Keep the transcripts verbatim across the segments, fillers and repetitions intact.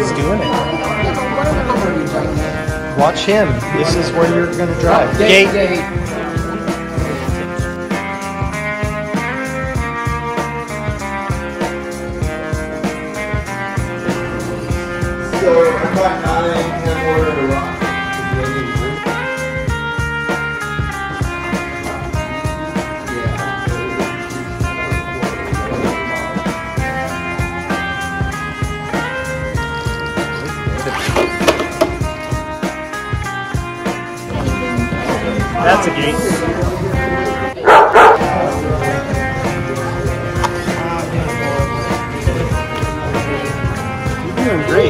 He's doing it. Watch him. This is where you're going to drive. Gate. Gate. So about nine, ten order to rock. That's a gate. You're doing great.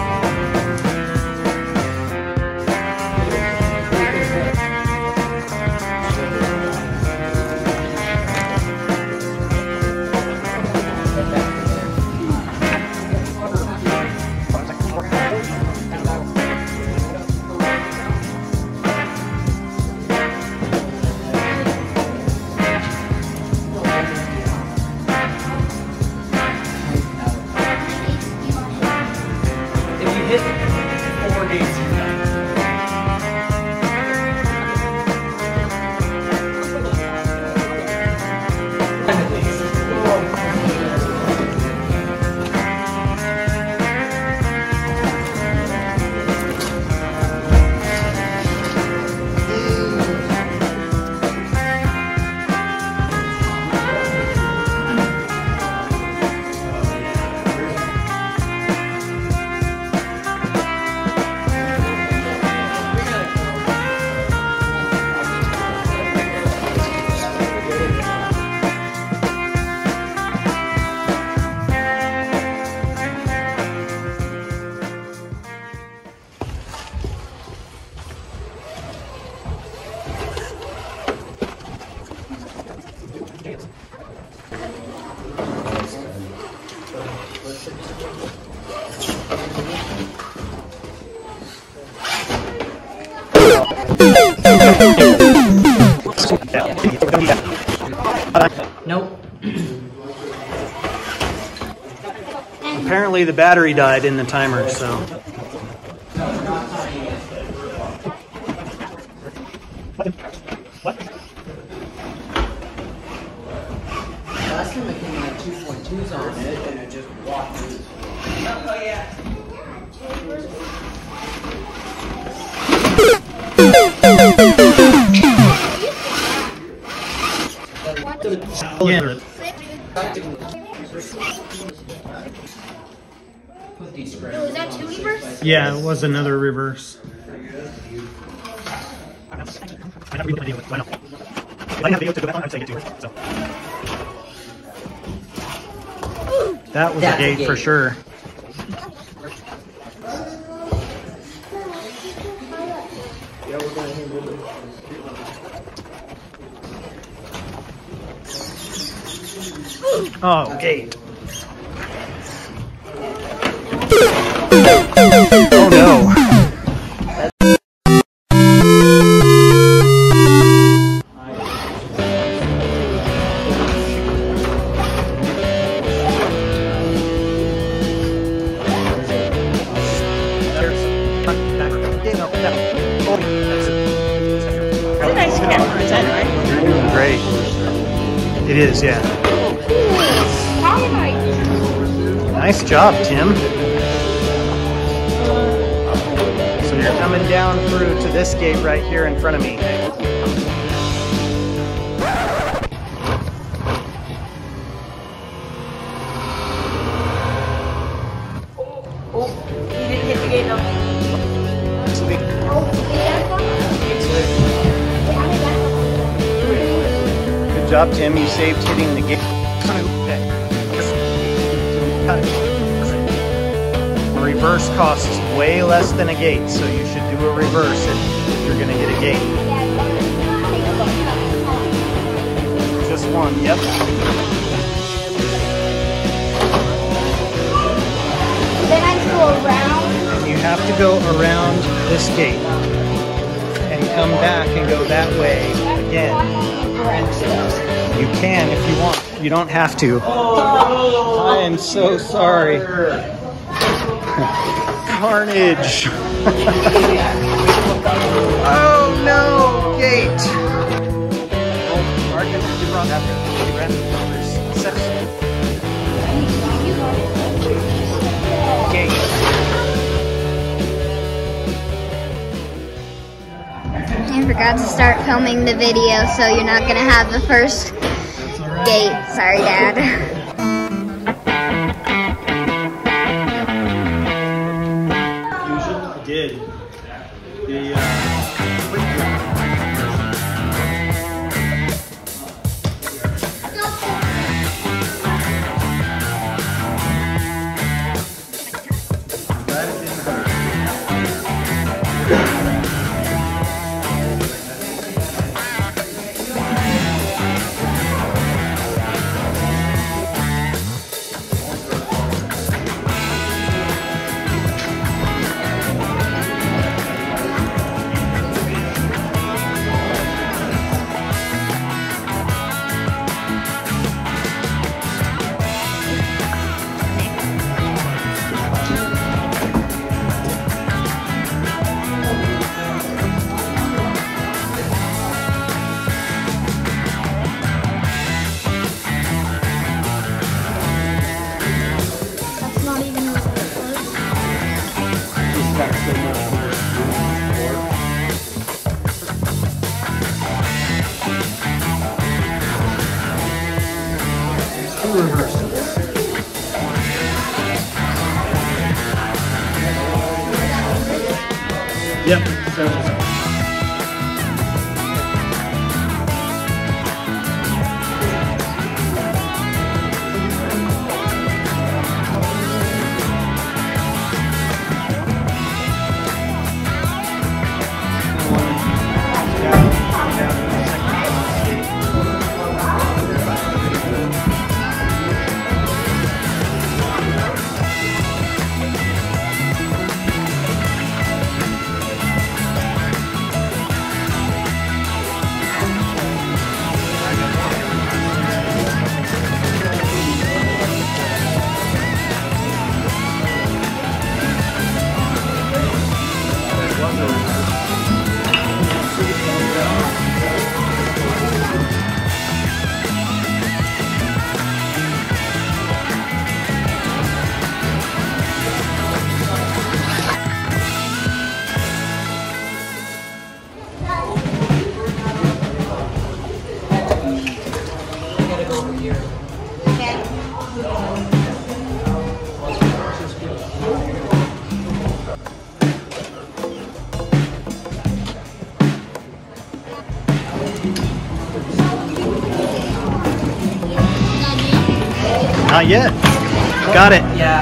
Nope. Apparently the battery died in the timer, so. Last time it came like two point twos on it and it just walked loose. Oh yeah. Yeah. Oh, is that two reverse? Yeah, it was another reverse. That was a gate for sure. Oh, gate. Oh no. Nice camera, is that right? You're doing great. It is, yeah. Nice job, Tim. So you're coming down through to this gate right here in front of me. Oh, you didn't hit the gate though. Good job, Tim. You saved hitting the gate. A reverse costs way less than a gate, so you should do a reverse if you're going to get a gate. Just one, yep. Then I go around. You have to go around this gate and come back and go that way again. You can if you want. You don't have to. I am so sorry. Carnage. Oh no, gate. Oh, Mark, you brought that. You ran the section. Gate. I forgot to start filming the video, so you're not gonna have the first gate. Sorry, Dad. I did. The uh, quick draw. I'm glad it didn't hurt. Yep. So, not yet. Got it. Yeah.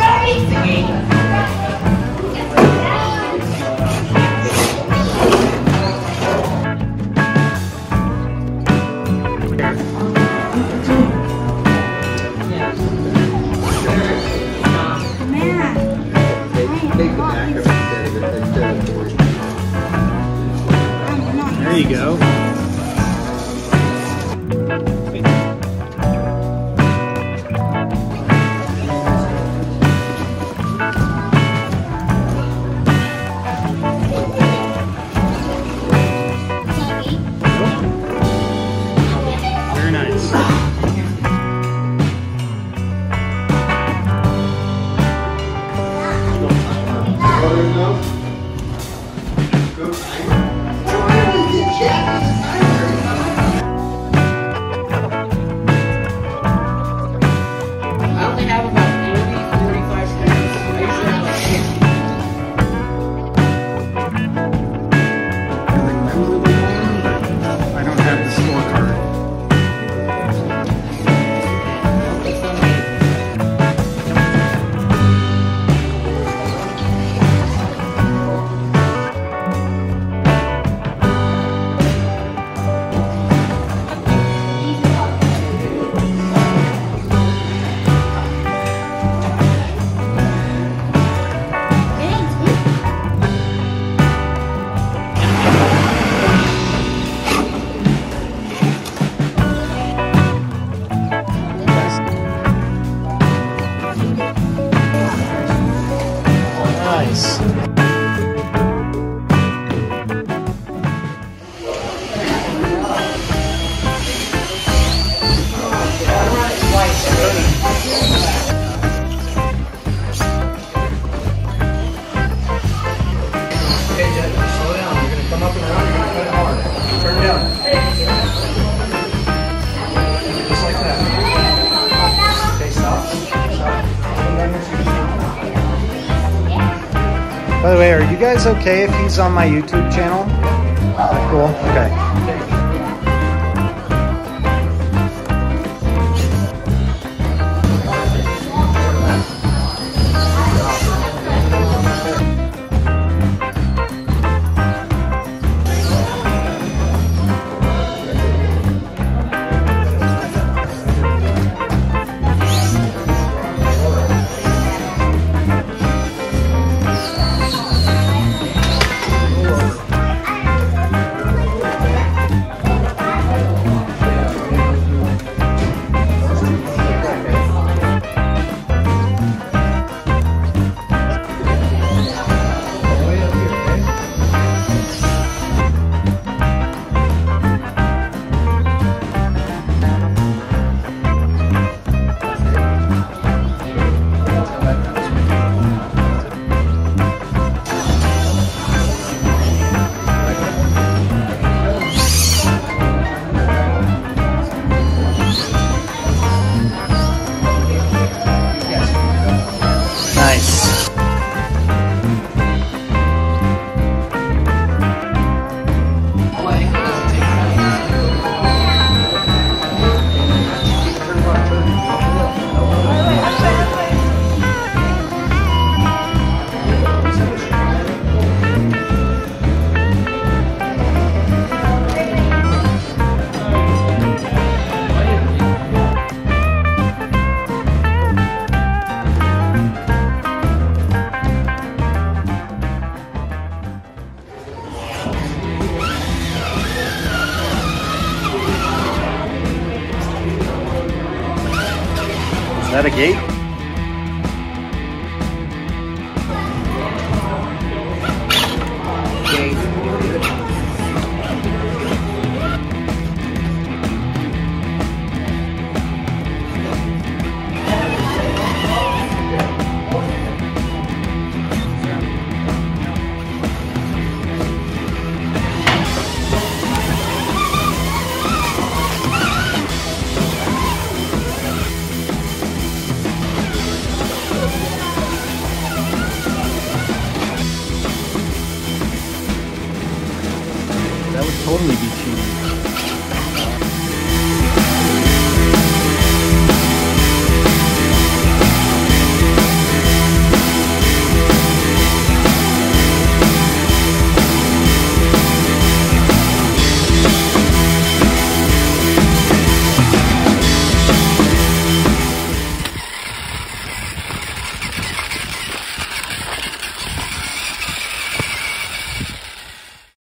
There you go. By the way, are you guys okay if he's on my YouTube channel? Is that cool? Okay. Is that a gate? That would totally be cheating.